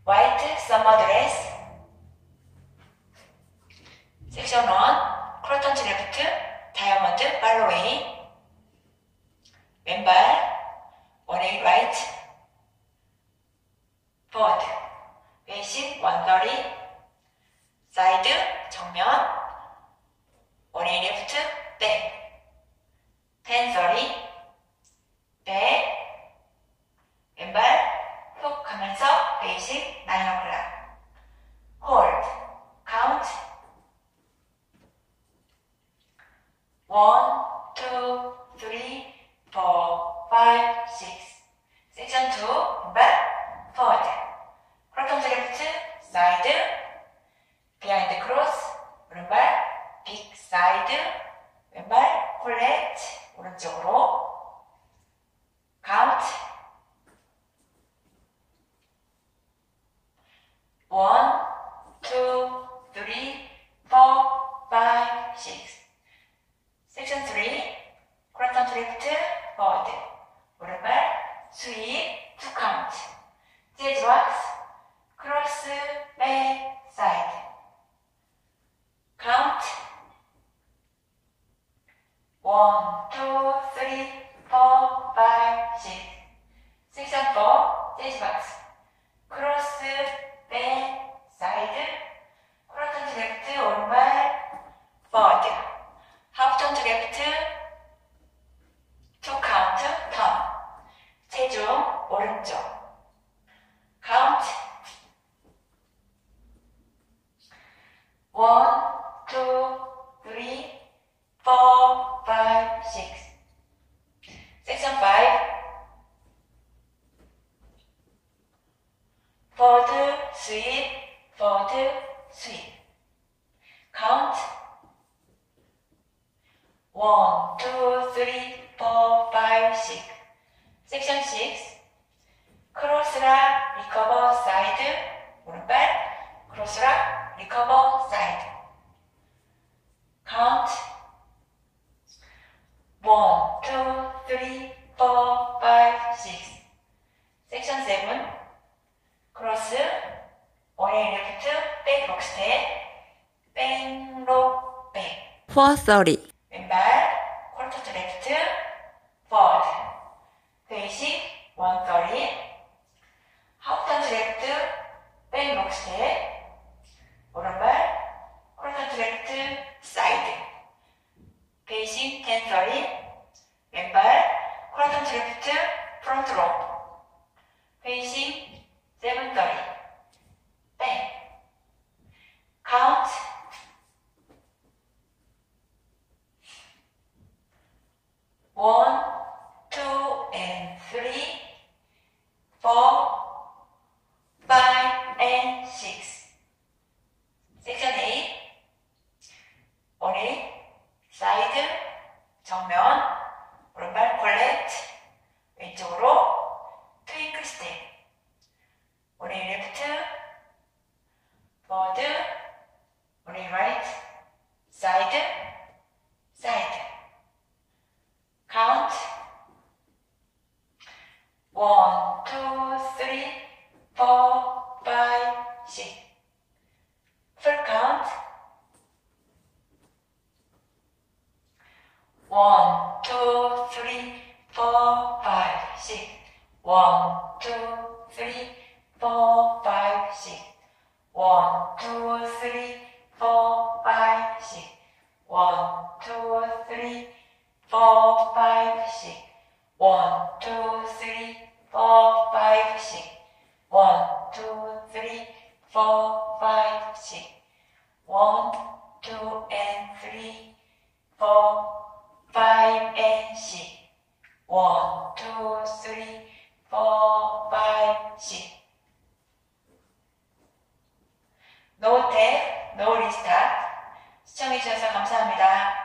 white summer dress. 섹션 1, 크로턴즈 레프트, 다이아몬드 팔로웨이. 왼발, 원웨이 라이트, 포워드, 베이싱 130, 사이드, 정면, 원웨이 레프트, 백, 1030, 백, 왼발, 훅 가면서 베이싱 9 o'clock, 홀드, 카운트, 1, 2, 3, 4, 5, 6. 섹션 2, 왼발, 포워드, 크로턴즈 레프트, 사이드, 비하인드 크로스, 오른발, 빅 사이드, 왼발, 콜렉트, 오른쪽으로, 카운트, 1, 2, 3, 4, 5, 6. 섹션 3, 크로턴즈 레프트, 포워드, 오른발, 스윕, 투 카운트, 재즈 왁스, 크로스, 백, 사이드, 카운트, 1, 2, 3, 4, 5, 6. 섹션 4, 재즈 왁스, 크로스, 백, 사이드, 크로턴즈 레프트, 오른발, 포워드, 하프턴즈 레프트, 투 카운트, 턴, 체중, 오른쪽, 카운트, 1, 2, 3, 4, 5, 6. 섹션 5, 포워드, 스윕, 포워드, 스윕, 카운트, 1, 2, 3, 4, 5, 6. 섹션 6, 크로스락, 리커버, 사이드, 오른발, 크로스락, 리커버, 사이드, 카운트, 1, 2, 3, 4, 5, 6. 섹션 7, 크로스, 원웨이 레프트, 백 록스텝, 백록, 백, 430, 왼발, 콜터트 레프트, 포워드, 베이싱 130, 하프턴즈 레프트, 백 록스텝, 오른발, 콜터트 레프트, 사이드, 베이싱 1030, 왼발, 콜터트 레프트, 프론트 롭, 베이싱 730, 백, 카운트, 1, 2, and 3, 4, 5, and 6. 섹션 8, 원웨이, 사이드, 정면, 오른발 콜렉트, 왼쪽으로, 트윙클 스텝, 원웨이 레프트, 포워드, 원웨이 라이트, 사이드, 사이드, 카운트, 1, 2, 3, 4, 5, 6. 풀 카운트, 1, 2, 3, 4, 5, 6. 1, 2, 3, 4, 5, 6. 1, 2, 3, 4, 5, 6. 1, 2, 3, 4, 5, 6. 1, 2, 3, 4, 5, 6. 1, 2, 3, 4, 5, 6. 1, 2, and 3, 4, 5, and 6. 1, 2, 3, 4, 5, 6. 노 탭, 노 리스타트. 시청해주셔서 감사합니다.